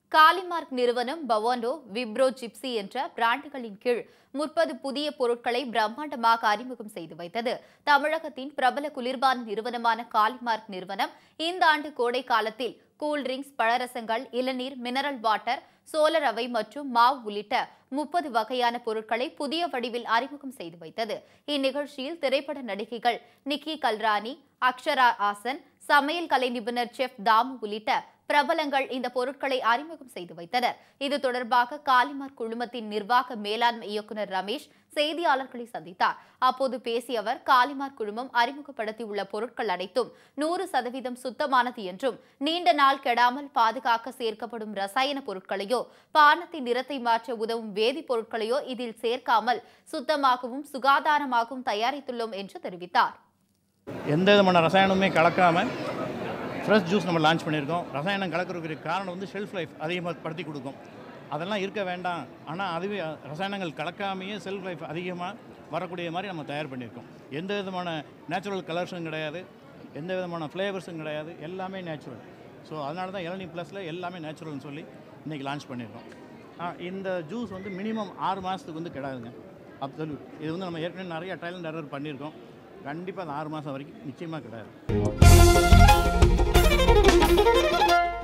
காலிமார்க் நிறுவனம் பவாண்டோ, விப்ரோ, ஜிப்சி என்ற பிராண்டுகளின் கீழ் 30 புதிய பொருட்களை பிரம்மாண்டமாக அறிமுகம் செய்து வைத்தது. தமிழகத்தின் பிரபல குளிர்பான நிறுவனமான காலிமார்க் நிறுவனம் இந்த ஆண்டு கோடை காலத்தில் கூல்ட்ரிங்க்ஸ், பழரசங்கள், இளநீர், மினரல் வாட்டர், சோள ரவை மற்றும் மாவு உள்ளிட்ட 30 வகையான பொருட்களை புதிய வடிவில் அறிமுகம் செய்து வைத்தது. இந்நிகழ்ச்சியில் திரைப்பட நடிகைகள் நிக்கி கல்ரானி, அக்ஷரா ஆசன், சமையல் கலை நிபுணர் செஃப் தாமு உள்ளிட்ட பிரபலங்கள் இந்த பொருட்களை அறிமுகம் செய்து வைத்தனர். இது தொடர்பாக காலிமார்க் குழுமத்தின் நிர்வாக மேலாண்மை இயக்குநர் ரமேஷ் செய்தியாளர்களை சந்தித்தார். அப்போது பேசிய அவர், காலிமார்க் குழுமம் அறிமுகப்படுத்தியுள்ள பொருட்கள் அனைத்தும் 100% சுத்தமானது என்றும், நீண்ட நாள் கெடாமல் பாதுகாக்க சேர்க்கப்படும் ரசாயன பொருட்களையோ, பானத்தின் நிறத்தை மாற்ற உதவும் வேதிப்பொருட்களையோ இதில் சேர்க்காமல் சுத்தமாகவும் சுகாதாரமாகவும் தயாரித்துள்ளோம் என்று தெரிவித்தார். எந்த விதமான ரசாயனமுமே கலக்காம ஃப்ரெஷ் ஜூஸ் நம்ம லான்ச் பண்ணியிருக்கோம். ரசாயனம் கலக்கிறதுக்கு காரணம் வந்து ஷெல்ஃப் லைஃப் அதிகமாக படுத்தி கொடுக்கும். அதெல்லாம் இருக்க வேண்டாம். ஆனால் அதுவே ரசாயனங்கள் கலக்காமையே செல்ஃப் லைஃப் அதிகமாக வரக்கூடிய மாதிரி நம்ம தயார் பண்ணியிருக்கோம். எந்த விதமான நேச்சுரல் கலர்ஸும் கிடையாது, எந்த விதமான ஃப்ளேவர்ஸும் கிடையாது, எல்லாமே நேச்சுரல். ஸோ அதனால தான் இளநீர் ப்ளஸில் எல்லாமே நேச்சுரல்னு சொல்லி இன்றைக்கி லான்ச் பண்ணியிருக்கோம். இந்த ஜூஸ் வந்து மினிமம் 6 மாதத்துக்கு வந்து கிடையாதுங்க. அப்சல்யூட். இது வந்து நம்ம ஏற்கனவே நிறைய ட்ரையல் அண்ட் எரர் பண்ணியிருக்கோம். கண்டிப்பாக அது 6 மாதம் வரைக்கும் நிச்சயமாக கிடையாது.